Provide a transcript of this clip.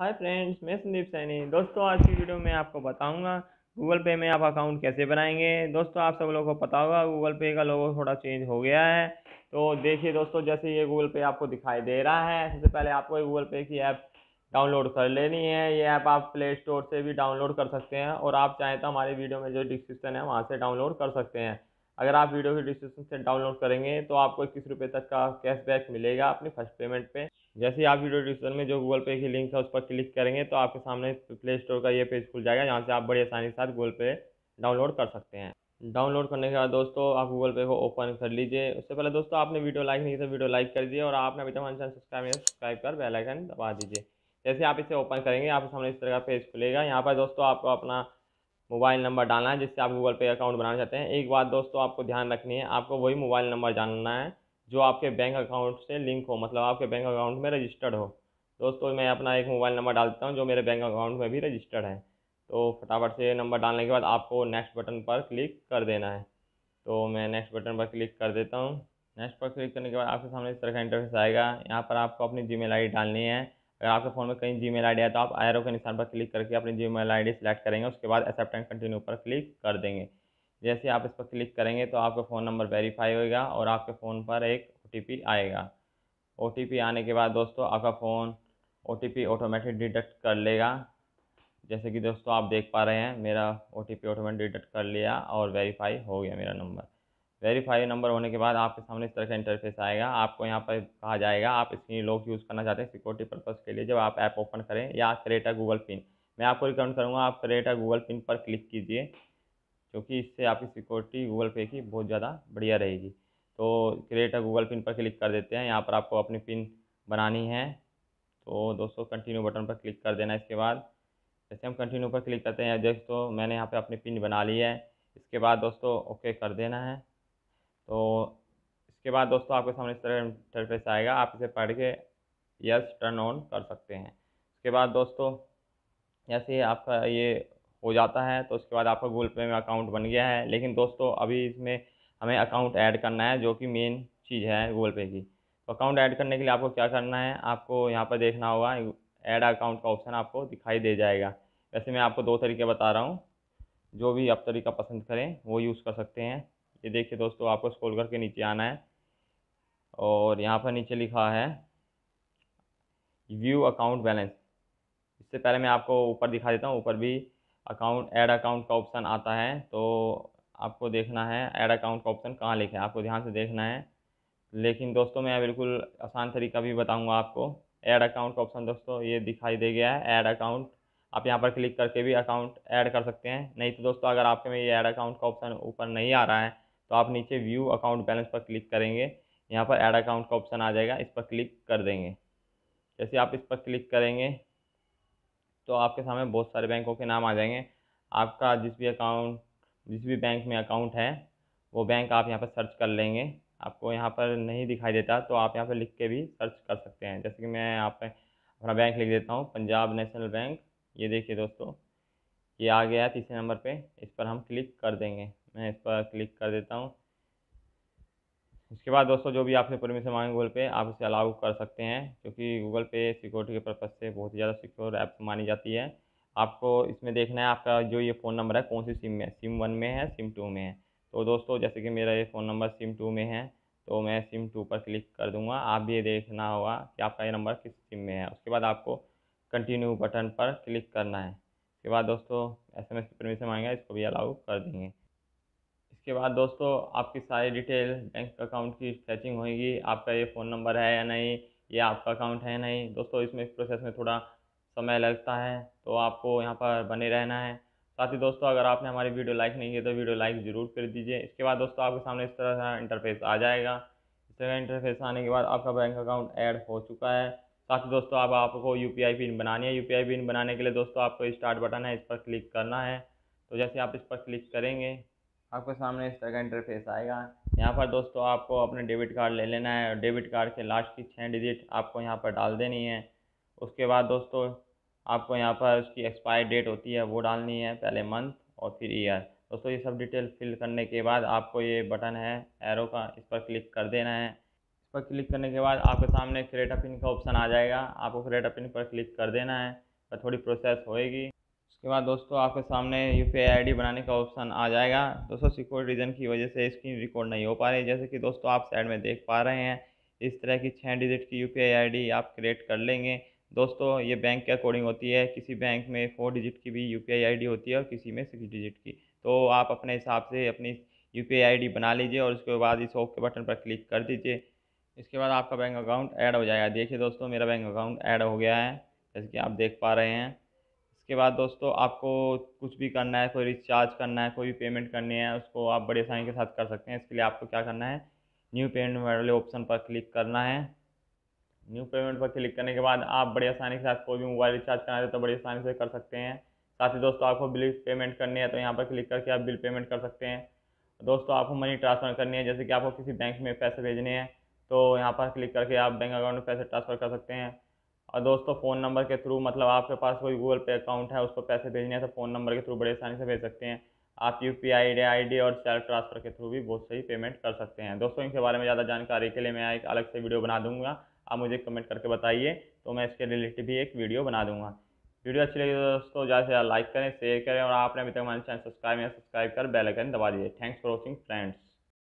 Hi friends, मैं संदीप सैनी। दोस्तों, आज की वीडियो में आपको बताऊंगा गूगल पे में आप अकाउंट कैसे बनाएंगे। दोस्तों, आप सब लोगों को पता होगा गूगल पे का लोगो थोड़ा चेंज हो गया है। तो देखिए दोस्तों, जैसे ये गूगल पे आपको दिखाई दे रहा है, सबसे पहले आपको ये गूगल पे की ऐप डाउनलोड कर लेनी है। ये ऐप आप प्ले स्टोर से भी डाउनलोड कर सकते हैं और आप चाहें तो हमारी वीडियो में जो डिस्क्रिप्शन है वहाँ से डाउनलोड कर सकते हैं। अगर आप वीडियो की डिस्क्रिप्शन से डाउनलोड करेंगे तो आपको 21 रुपये तक का कैशबैक मिलेगा अपनी फर्स्ट पेमेंट पे। जैसे ही आप वीडियो डिस्क्रिप्शन में जो गूगल पे की लिंक है उस पर क्लिक करेंगे तो आपके सामने प्ले स्टोर का ये पेज खुल जाएगा, जहाँ से आप बड़ी आसानी के साथ गूगल पे डाउनलोड कर सकते हैं। डाउनलोड करने के बाद दोस्तों आप गूगल पे को ओपन कर लीजिए। उससे पहले दोस्तों आपने वीडियो लाइक नहीं की तो वीडियो लाइक कर दीजिए और आपने अभी तक हमारे चैनल सब्सक्राइब कर बेल आइकन दबा दीजिए। जैसे आप इसे ओपन करेंगे आपके सामने इस तरह का पेज खुलेगा। यहाँ पर दोस्तों आपको अपना मोबाइल नंबर डालना है जिससे आप गूगल पे अकाउंट बनाना चाहते हैं। एक बात दोस्तों आपको ध्यान रखनी है, आपको वही मोबाइल नंबर जानना है जो आपके बैंक अकाउंट से लिंक हो, मतलब आपके बैंक अकाउंट में रजिस्टर्ड हो। दोस्तों, मैं अपना एक मोबाइल नंबर डालता हूँ जो मेरे बैंक अकाउंट में भी रजिस्टर्ड है। तो फटाफट से नंबर डालने के बाद आपको नेक्स्ट बटन पर क्लिक कर देना है। तो मैं नेक्स्ट बटन पर क्लिक कर देता हूँ। नेक्स्ट पर क्लिक करने के बाद आपके सामने इस तरह का इंटरफेस आएगा। यहाँ पर आपको अपनी जीमेल आईडी डालनी है। अगर आपके फ़ोन में कहीं जीमेल आईडी है तो आप एरो के निशान पर क्लिक करके अपनी जीमेल आईडी सेलेक्ट करेंगे। उसके बाद एक्सेप्ट एंड कंटिन्यू पर क्लिक कर देंगे। जैसे आप इस पर क्लिक करेंगे तो आपका फ़ोन नंबर वेरीफाई होगा और आपके फ़ोन पर एक OTP आएगा। OTP आने के बाद दोस्तों आपका फ़ोन OTP ऑटोमेटिक डिटेक्ट कर लेगा। जैसे कि दोस्तों आप देख पा रहे हैं मेरा OTP ऑटोमेटिक डिटेक्ट कर लिया और वेरीफाई हो गया मेरा नंबर। वेरीफाई नंबर होने के बाद आपके सामने इस तरह का इंटरफेस आएगा। आपको यहाँ पर कहा जाएगा आप स्क्रीन लॉक यूज़ करना चाहते हैं सिक्योरिटी पर्पज़ के लिए जब आप ऐप ओपन करें, या क्रिएट अ गूगल पिन। मैं आपको रिकमेंड करूँगा आप क्रिएट अ गूगल पिन पर क्लिक कीजिए, क्योंकि इससे आपकी सिक्योरिटी गूगल पे की बहुत ज़्यादा बढ़िया रहेगी। तो क्रिएट अ गूगल पिन पर क्लिक कर देते हैं। यहाँ पर आपको अपनी पिन बनानी है। तो दोस्तों कंटिन्यू बटन पर क्लिक कर देना। इसके बाद जैसे हम कंटिन्यू पर क्लिक करते हैं दोस्तों मैंने यहाँ पे अपनी पिन बना ली है। इसके बाद दोस्तों ओके कर देना है। तो इसके बाद दोस्तों आपके सामने इस तरह इंटरफेस आएगा, आप इसे पढ़ के यस टर्न ऑन कर सकते हैं। उसके बाद दोस्तों जैसे आपका ये हो जाता है तो उसके बाद आपका गूगल पे में अकाउंट बन गया है। लेकिन दोस्तों अभी इसमें हमें अकाउंट ऐड करना है जो कि मेन चीज़ है गूगल पे की। तो अकाउंट ऐड करने के लिए आपको क्या करना है, आपको यहाँ पर देखना होगा ऐड अकाउंट का ऑप्शन आपको दिखाई दे जाएगा। वैसे मैं आपको दो तरीके बता रहा हूँ, जो भी आप तरीका पसंद करें वो यूज़ कर सकते हैं। ये देखिए दोस्तों आपको स्क्रॉल करके नीचे आना है और यहाँ पर नीचे लिखा है व्यू अकाउंट बैलेंस। इससे पहले मैं आपको ऊपर दिखा देता हूँ, ऊपर भी अकाउंट ऐड अकाउंट का ऑप्शन आता है। तो आपको देखना है ऐड अकाउंट का ऑप्शन कहाँ लिखा है, आपको ध्यान से देखना है। लेकिन दोस्तों मैं बिल्कुल आसान तरीका भी बताऊंगा आपको। ऐड अकाउंट का ऑप्शन दोस्तों ये दिखाई दे गया है ऐड अकाउंट। आप यहाँ पर क्लिक करके भी अकाउंट ऐड कर सकते हैं। नहीं तो दोस्तों अगर आपके में ये ऐड अकाउंट का ऑप्शन ऊपर नहीं आ रहा है तो आप नीचे व्यू अकाउंट बैलेंस पर क्लिक करेंगे। यहाँ पर ऐड अकाउंट का ऑप्शन आ जाएगा, इस पर क्लिक कर देंगे। जैसे आप इस पर क्लिक करेंगे तो आपके सामने बहुत सारे बैंकों के नाम आ जाएंगे। आपका जिस भी बैंक में अकाउंट है वो बैंक आप यहाँ पर सर्च कर लेंगे। आपको यहाँ पर नहीं दिखाई देता तो आप यहाँ पर लिख के भी सर्च कर सकते हैं। जैसे कि मैं यहाँ पे अपना बैंक लिख देता हूँ, पंजाब नेशनल बैंक। ये देखिए दोस्तों ये आ गया तीसरे नंबर पे, इस पर हम क्लिक कर देंगे। मैं इस पर क्लिक कर देता हूँ। इसके बाद दोस्तों जो भी आपसे परमिशन मांगे गूगल पे आप इसे अलाउ कर सकते हैं, क्योंकि गूगल पे सिक्योरिटी के पर्पज़ से बहुत ही ज़्यादा सिक्योर ऐप मानी जाती है। आपको इसमें देखना है आपका जो ये फ़ोन नंबर है कौन सी सिम में है, सिम 1 में है सिम 2 में है। तो दोस्तों जैसे कि मेरा ये फ़ोन नंबर सिम 2 में है तो मैं सिम 2 पर क्लिक कर दूँगा। आप भी ये देखना होगा कि आपका ये नंबर किस सिम में है। उसके बाद आपको कंटिन्यू बटन पर क्लिक करना है। उसके बाद दोस्तों SMS की परमिशन मांगेगा, इसको भी अलाउ कर देंगे। इसके बाद दोस्तों आपकी सारी डिटेल बैंक अकाउंट की फैचिंग होगी, आपका ये फ़ोन नंबर है या नहीं, ये आपका अकाउंट है या नहीं। दोस्तों इसमें इस प्रोसेस में थोड़ा समय लगता है तो आपको यहाँ पर बने रहना है। साथ ही दोस्तों अगर आपने हमारी वीडियो लाइक नहीं की तो वीडियो लाइक ज़रूर कर दीजिए। इसके बाद दोस्तों आपके सामने इस तरह का इंटरफेस आ जाएगा। इस तरह का इंटरफेस आने के बाद आपका बैंक अकाउंट ऐड हो चुका है। साथ ही दोस्तों अब आपको UPI पिन बनानी है। UPI पिन बनाने के लिए दोस्तों आपको स्टार्ट बटन है, इस पर क्लिक करना है। तो जैसे आप इस पर क्लिक करेंगे आपके सामने इस तरह का इंटरफेस आएगा। यहाँ पर दोस्तों आपको अपने डेबिट कार्ड ले लेना है और डेबिट कार्ड के लास्ट की 6 डिजिट आपको यहाँ पर डाल देनी है। उसके बाद दोस्तों आपको यहाँ पर उसकी एक्सपायर डेट होती है वो डालनी है, पहले मंथ और फिर ईयर। दोस्तों ये सब डिटेल फिल करने के बाद आपको ये बटन है एरो का, इस पर क्लिक कर देना है। इस पर क्लिक करने के बाद आपके सामने क्रिएट अ पिन का ऑप्शन आ जाएगा, आपको क्रिएट अ पिन पर क्लिक कर देना है। पर थोड़ी प्रोसेस होएगी। उसके बाद दोस्तों आपके सामने यूपीआई आईडी बनाने का ऑप्शन आ जाएगा। दोस्तों सिक्योरिटी रीज़न की वजह से स्क्रीन रिकॉर्ड नहीं हो पा रही, जैसे कि दोस्तों आप साइड में देख पा रहे हैं। इस तरह की 6 डिजिट की यूपीआई आईडी आप क्रिएट कर लेंगे। दोस्तों ये बैंक के अकॉर्डिंग होती है, किसी बैंक में 4 डिजिट की भी यूपीआई आईडी होती है और किसी में 6 डिजिट की। तो आप अपने हिसाब से अपनी यूपीआई आईडी बना लीजिए और उसके बाद इस ओके बटन पर क्लिक कर दीजिए। इसके बाद आपका बैंक अकाउंट ऐड हो जाएगा। देखिए दोस्तों मेरा बैंक अकाउंट ऐड हो गया है, जैसे कि आप देख पा रहे हैं। इसके बाद दोस्तों आपको कुछ भी करना है, कोई रिचार्ज करना है, कोई भी पेमेंट करनी है, उसको आप बड़ी आसानी के साथ कर सकते हैं। इसके लिए आपको क्या करना है, न्यू पेमेंट वाले ऑप्शन पर क्लिक करना है। न्यू पेमेंट पर क्लिक करने के बाद आप बड़ी आसानी के साथ कोई भी मोबाइल रिचार्ज करना है तो बड़ी आसानी से कर सकते हैं। साथ ही दोस्तों आपको बिल पेमेंट करनी है तो यहाँ पर क्लिक करके आप बिल पेमेंट कर सकते हैं। दोस्तों आपको मनी ट्रांसफ़र करनी है, जैसे कि आपको किसी बैंक में पैसे भेजने हैं तो यहाँ पर क्लिक करके आप बैंक अकाउंट में पैसे ट्रांसफ़र कर सकते हैं। और दोस्तों फ़ोन नंबर के थ्रू, मतलब आपके पास कोई गूगल पे अकाउंट है, उस पर पैसे भेजने हैं तो फ़ोन नंबर के थ्रू बड़े आसानी से भेज सकते हैं। आप यूपीआई आईडी और सेल्फ ट्रांसफ़र के थ्रू भी बहुत सही पेमेंट कर सकते हैं। दोस्तों इनके बारे में ज़्यादा जानकारी के लिए मैं एक अलग से वीडियो बना दूंगा, आप मुझे कमेंट करके बताइए तो मैं इसके रिलेटेड भी एक वीडियो बना दूंगा। वीडियो अच्छी लगी तो दोस्तों ज़्यादा से ज़्यादा लाइक करें, शेयर करें और आपने अभी तक हमारे चैनल सब्सक्राइब कर बेल आइकन दबा दीजिए। Thanks for watching friends.